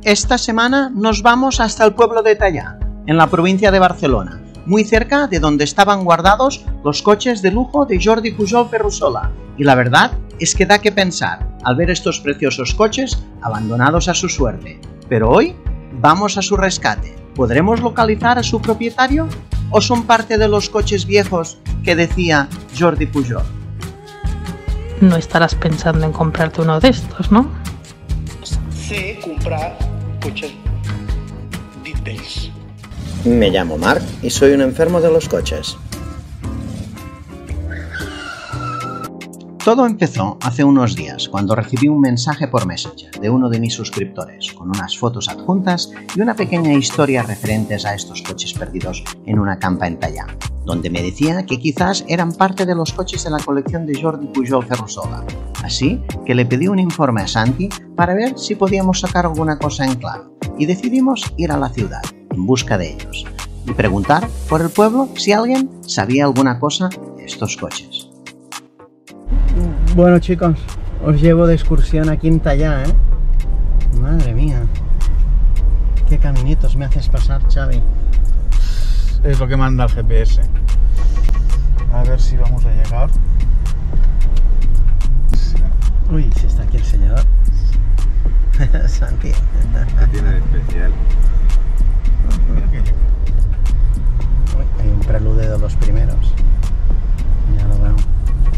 Esta semana nos vamos hasta el pueblo de Tallà, en la provincia de Barcelona, muy cerca de donde estaban guardados los coches de lujo de Jordi Pujol Ferrusola. Y la verdad es que da que pensar al ver estos preciosos coches abandonados a su suerte. Pero hoy vamos a su rescate. ¿Podremos localizar a su propietario? ¿O son parte de los coches viejos que decía Jordi Pujol? No estarás pensando en comprarte uno de estos, ¿no? Sé comprar coches vintage. Me llamo Marc y soy un enfermo de los coches. Todo empezó hace unos días cuando recibí un mensaje por Messenger de uno de mis suscriptores con unas fotos adjuntas y una pequeña historia referentes a estos coches perdidos en una campa en Tallà, donde me decía que quizás eran parte de los coches de la colección de Jordi Pujol Ferrusola. Así que le pedí un informe a Santi para ver si podíamos sacar alguna cosa en claro y decidimos ir a la ciudad en busca de ellos y preguntar por el pueblo si alguien sabía alguna cosa de estos coches. Bueno, chicos, os llevo de excursión aquí en Tallà, ¿eh? Madre mía, qué caminitos me haces pasar, Xavi. Es lo que manda el GPS. A ver si vamos a llegar. Uy, si está aquí el señor. Santi. ¿Qué tiene de especial? Uy, hay un preludio de los primeros. Ya lo veo.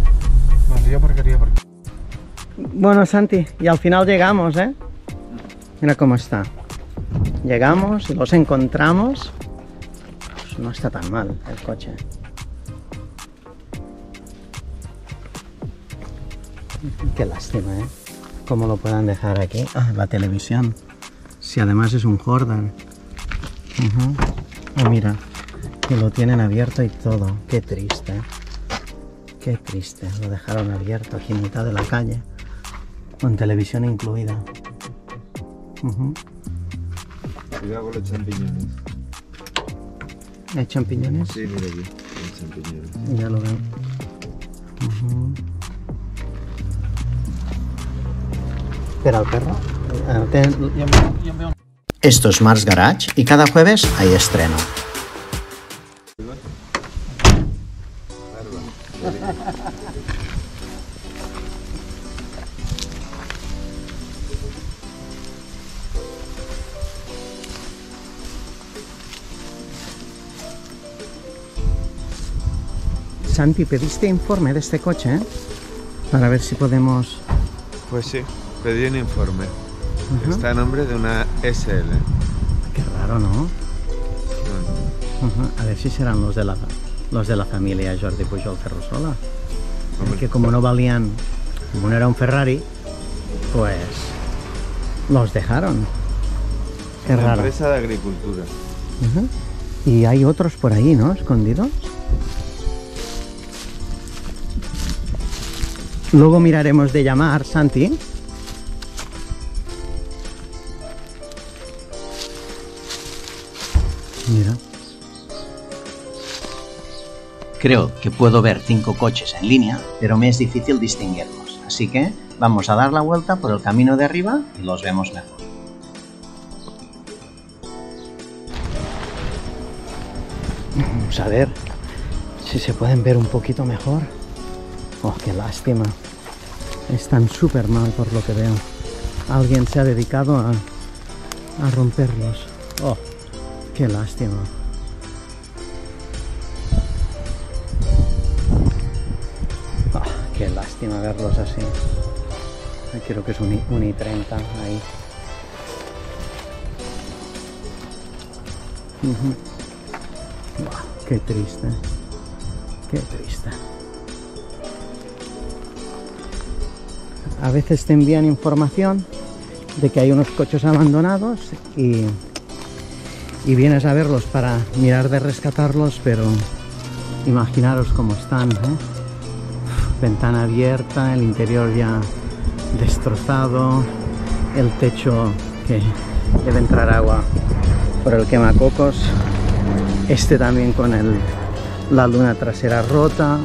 Bueno, Santi, y al final llegamos, ¿eh? Mira cómo está. Llegamos y los encontramos. Pues no está tan mal el coche. Qué lástima, ¿eh? Cómo lo puedan dejar aquí. Ah, la televisión. Si además es un Jordan. Oh, mira, que lo tienen abierto y todo. Qué triste. Qué triste. Lo dejaron abierto aquí en mitad de la calle. Con televisión incluida. Cuidado con los champiñones. ¿Hay champiñones? Sí, mira aquí, hay champiñones. Ya lo veo. Espera, el perro. Esto es Mars Garage y cada jueves hay estreno. Santi, pediste informe de este coche, ¿eh? Para ver si podemos... Pues sí, pedí un informe. Está a nombre de una SL. Qué raro, ¿no? A ver si serán los de la familia Jordi Pujol Ferrusola. Que como no valían, como no era un Ferrari, pues los dejaron. Qué raro. Empresa de agricultura. Y hay otros por ahí, ¿no? Escondidos. Luego miraremos de llamar, Santi. Mira. Creo que puedo ver 5 coches en línea, pero me es difícil distinguirlos. Así que vamos a dar la vuelta por el camino de arriba y los vemos mejor. Vamos a ver si se pueden ver un poquito mejor. Oh, qué lástima. Están súper mal por lo que veo. Alguien se ha dedicado a romperlos. Oh, qué lástima. Oh, qué lástima verlos así. Creo que es un i30 ahí. Oh, qué triste. Qué triste. A veces te envían información de que hay unos coches abandonados y vienes a verlos para mirar de rescatarlos, pero imaginaros cómo están, ¿eh? Ventana abierta, el interior ya destrozado, el techo que debe entrar agua por el quemacocos, este también con la luna trasera rota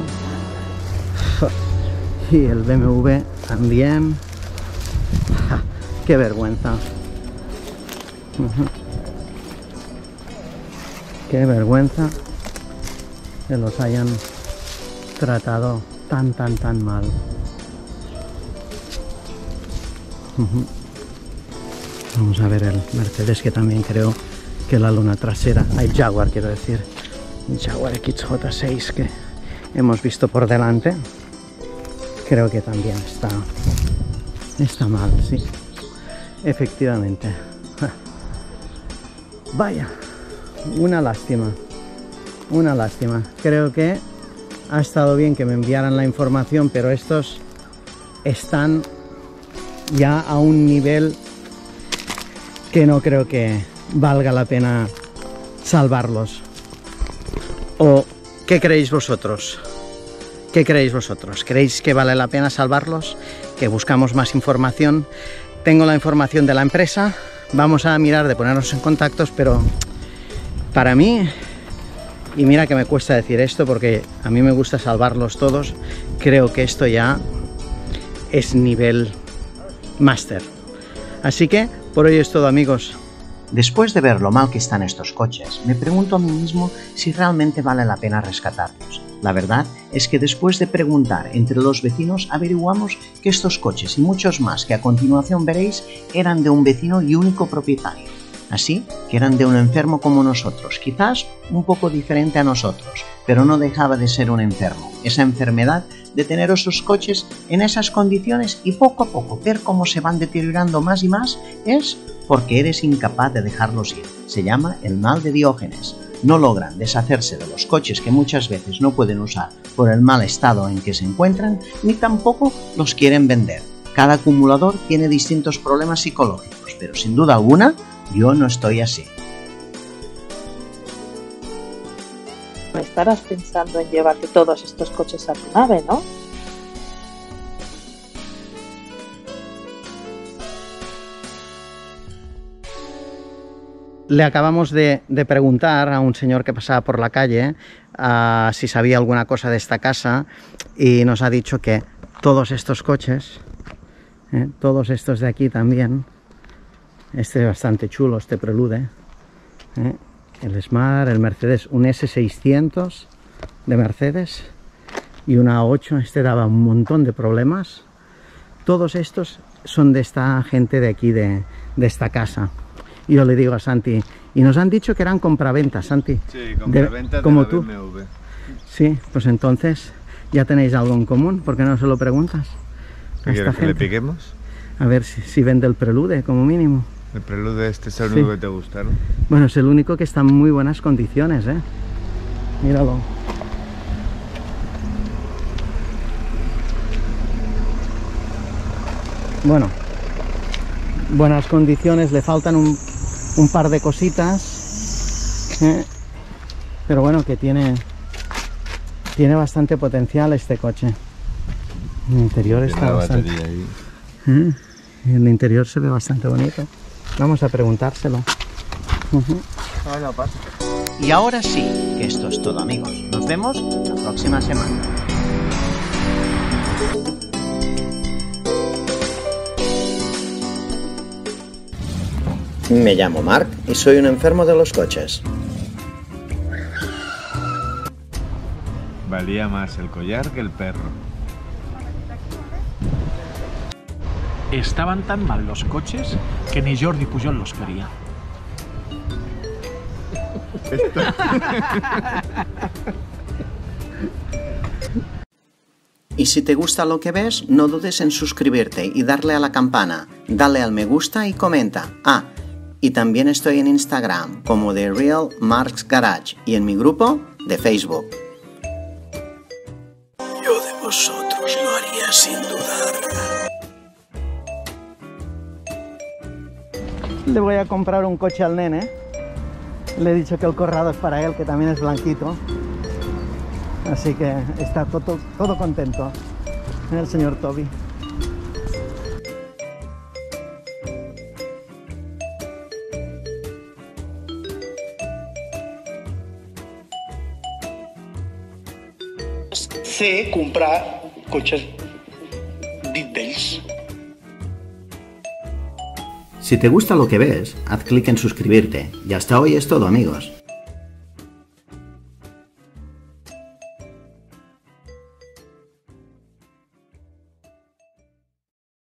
y el BMW también. ¡Qué vergüenza! Qué vergüenza que los hayan tratado tan mal. Vamos a ver el Mercedes, que también creo que la luna trasera, el Jaguar quiero decir, el Jaguar XJ6 que hemos visto por delante, creo que también está mal, sí, efectivamente. Vaya, una lástima, creo que ha estado bien que me enviaran la información, pero estos están ya a un nivel que no creo que valga la pena salvarlos. ¿O qué creéis vosotros? ¿Creéis que vale la pena salvarlos? ¿Que buscamos más información? Tengo la información de la empresa, vamos a mirar de ponernos en contactos, pero para mí, y mira que me cuesta decir esto porque a mí me gusta salvarlos todos, creo que esto ya es nivel máster. Así que por hoy es todo, amigos. Después de ver lo mal que están estos coches, me pregunto a mí mismo si realmente vale la pena rescatarlos. La verdad es que después de preguntar entre los vecinos averiguamos que estos coches y muchos más que a continuación veréis eran de un vecino y único propietario. Así que eran de un enfermo como nosotros, quizás un poco diferente a nosotros, pero no dejaba de ser un enfermo. Esa enfermedad de tener esos coches en esas condiciones y poco a poco ver cómo se van deteriorando más y más es porque eres incapaz de dejarlos ir. Se llama el mal de Diógenes. No logran deshacerse de los coches que muchas veces no pueden usar por el mal estado en que se encuentran, ni tampoco los quieren vender. Cada acumulador tiene distintos problemas psicológicos, pero sin duda alguna, yo no estoy así. Estarás pensando en llevarte todos estos coches a tu nave, ¿no? Le acabamos de preguntar a un señor que pasaba por la calle si sabía alguna cosa de esta casa y nos ha dicho que todos estos coches, todos estos de aquí también, este es bastante chulo, este Prelude, el Smart, el Mercedes, un S600 de Mercedes y una A8, este daba un montón de problemas. Todos estos son de esta gente de aquí, de esta casa. Y yo le digo a Santi, y nos han dicho que eran compraventas, Santi. Sí, compraventas como de la tú. BMW. Sí, pues entonces ya tenéis algo en común, ¿por qué no se lo preguntas a esta ¿Quieres que le gente? piquemos? A ver si vende el Prelude, como mínimo. El Prelude este es el Sí. único que te gusta, ¿no? Bueno, es el único que está en muy buenas condiciones, ¿eh? Míralo. Bueno, buenas condiciones, le faltan un par de cositas, pero bueno, que tiene bastante potencial este coche. El interior Tiene está la bastante... batería ahí. El interior se ve bastante bonito. Vamos a preguntárselo. Hola, pasa. Y ahora sí, que esto es todo, amigos. Nos vemos la próxima semana. Me llamo Mark y soy un enfermo de los coches. Valía más el collar que el perro. Estaban tan mal los coches que ni Jordi Pujol los quería. Y si te gusta lo que ves, no dudes en suscribirte y darle a la campana, dale al me gusta y comenta. Y también estoy en Instagram como The Real Mark's Garage y en mi grupo de Facebook. Yo de vosotros lo haría sin dudar. Le voy a comprar un coche al nene. Le he dicho que el Corrado es para él, que también es blanquito. Así que está todo contento. El señor Toby. Sé comprar cotxes dit d'ells. Si te gusta lo que ves, haz clic en suscribirte. Y hasta hoy es todo, amigos.